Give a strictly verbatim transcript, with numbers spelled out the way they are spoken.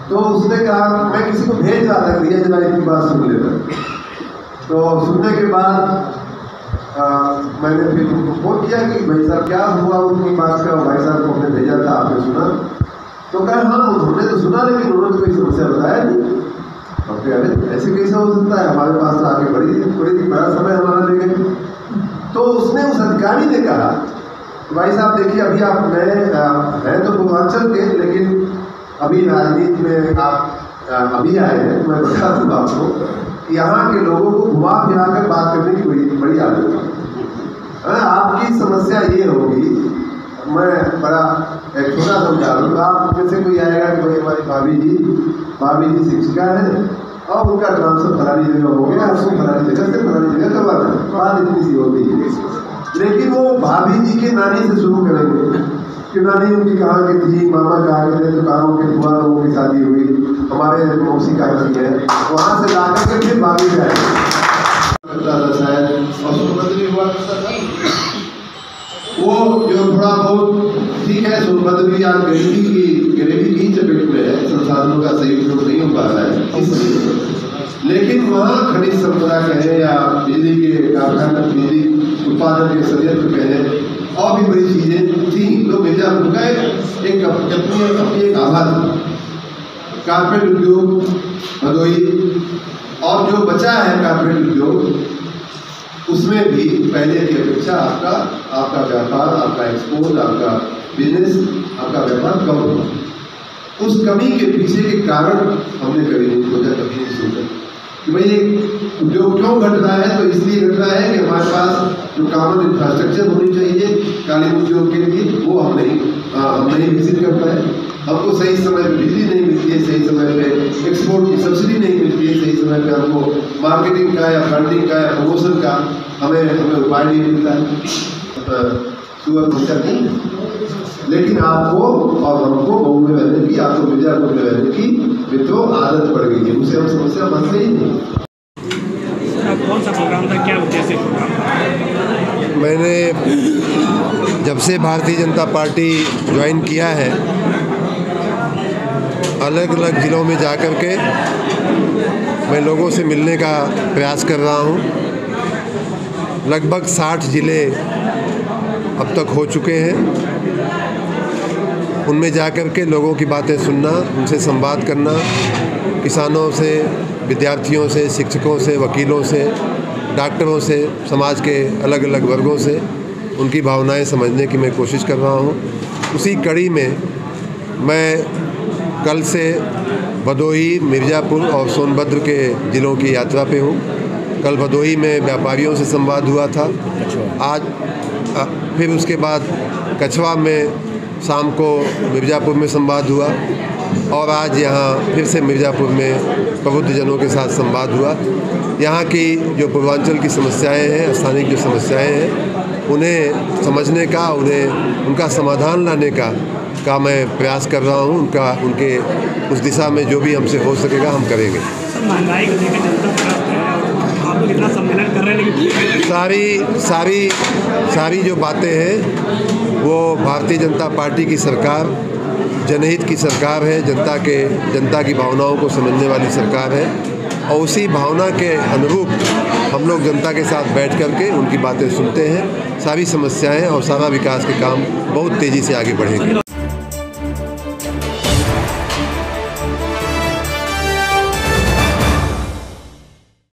तो उसने कहा, मैं किसी को भेज रहा था भैया जरा इनकी बात सुन लेना। तो सुनने के बाद आ, मैंने फिर उनको फोन किया कि भाई साहब क्या हुआ उनकी बात का, भाई साहब को हमने भेजा था, आपने सुना? तो कहा हाँ उन्होंने तो सुना, लेकिन उन्होंने कोई समस्या बताया नहीं। और फिर अरे ऐसे कैसे हो सकता है, हमारे पास तो आगे बड़ी बड़ी बड़ा समय हमारा ले गए। तो उसने उस अधिकारी ने कहा भाई साहब देखिए, अभी आप नए हैं तो पूर्वांचल के, लेकिन अभी राजनीति में आप आ, अभी आए हैं, तो मैं बता दूँ आपको, यहाँ के लोगों को घुमा फिरा कर बात करने की बड़ी बड़ी आदत है। आपकी समस्या ये होगी, मैं बड़ा एक छोटा समझा रहा हूँ, आप में से कोई आएगा कि भाई हमारी भाभी जी भाभी जी शिक्षिका है और उनका ट्रांसफर फलानी जगह हो गया, उसको फलानी जगह से फलानी जगह करवाना है, बात इतनी सी होती है। लेकिन वो भाभी जी के नानी से शुरू करेंगे कि नानी उनकी कहाँ की थी, मामा कहाँ के थे, तो कहाँ के बुआ लोगों की शादी हुई, हमारे मौसी कहाँ की है, वहाँ से ला करके फिर भाभी जाए शायद। और सोनभद्र भी हुआ करता था वो, जो थोड़ा बहुत ठीक है, सोनभद्र भी आज गरीबी की गरीबी की चपेट में है, संसाधनों का सही उपयोग नहीं हो पा रहा है इसलिए। लेकिन वहाँ खनिज संपदा कहें या बिजली के कारखाना, बिजली उत्पादन के संयंत्र कहें, और भी बड़ी चीज़ें थी। तो मिर्जापुर का एक अपनी अपनी एक आभा थी। कारपेट उद्योग, भदोही, और जो बचा है कारपेट उद्योग, उसमें भी पहले की अपेक्षा आपका आपका व्यापार, आपका एक्सपोर्ट, आपका बिजनेस, आपका व्यापार कम हुआ। उस कमी के पीछे के कारण हमने कभी नहीं सोचा, कभी नहीं सोचा कि भाई एक उद्योग क्यों घट रहा है। तो इसलिए घट रहा है कि हमारे पास जो कॉमन इंफ्रास्ट्रक्चर होनी चाहिए कालीन उद्योग के लिए, वो हम नहीं हम नहीं विकसित कर पाए। हमको सही समय पर बिजली नहीं मिलती है, सही समय पे एक्सपोर्ट की सब्सिडी नहीं मिलती है, सही समय पे हमको मार्केटिंग का या ब्रांडिंग का या प्रमोशन का हमें हमें उपाय नहीं मिलता है। सुअर पहुँचा नहीं, लेकिन आपको और हमको मऊ में रहने की, आपको मिर्जापुर में रहने की मित्रों आदत पड़ गई है, उसे हम समस्या मानते ही नहीं। कौन सा प्रोग्राम था, क्या उद्देश्य प्रोग्राम? मैंने जब से भारतीय जनता पार्टी ज्वाइन किया है, अलग अलग ज़िलों में जा कर के मैं लोगों से मिलने का प्रयास कर रहा हूँ। लगभग साठ ज़िले अब तक हो चुके हैं। उनमें जा कर के लोगों की बातें सुनना, उनसे संवाद करना, किसानों से, विद्यार्थियों से, शिक्षकों से, वकीलों से, डॉक्टरों से, समाज के अलग अलग वर्गों से उनकी भावनाएं समझने की मैं कोशिश कर रहा हूँ। उसी कड़ी में मैं कल से भदोही, मिर्ज़ापुर और सोनभद्र के ज़िलों की यात्रा पे हूँ। कल भदोही में व्यापारियों से संवाद हुआ था, आज आ, फिर उसके बाद कछवा में शाम को मिर्ज़ापुर में संवाद हुआ, और आज यहाँ फिर से मिर्ज़ापुर में प्रबुद्धजनों के साथ संवाद हुआ। यहाँ की जो पूर्वांचल की समस्याएं हैं, स्थानीय जो समस्याएं हैं, उन्हें समझने का, उन्हें उनका समाधान लाने का का मैं प्रयास कर रहा हूँ। उनका उनके उस दिशा में जो भी हमसे हो सकेगा हम करेंगे। महंगाई को लेकर जनता त्रस्त है, आप लोग इतना सम्मेलन कर रहे हैं, लेकिन सारी सारी सारी जो बातें हैं वो भारतीय जनता पार्टी की सरकार जनहित की सरकार है, जनता के जनता की भावनाओं को समझने वाली सरकार है, और उसी भावना के अनुरूप हम लोग जनता के साथ बैठ कर के उनकी बातें सुनते हैं। सारी समस्याएं और सारा विकास के काम बहुत तेज़ी से आगे बढ़ेंगे।